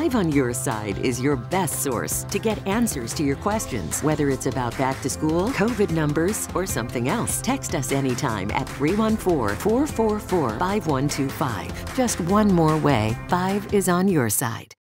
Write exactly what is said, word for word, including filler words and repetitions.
Five on Your Side is your best source to get answers to your questions, whether it's about back to school, COVID numbers, or something else. Text us anytime at three one four, four four four, five one two five. Just one more way, Five is on your side.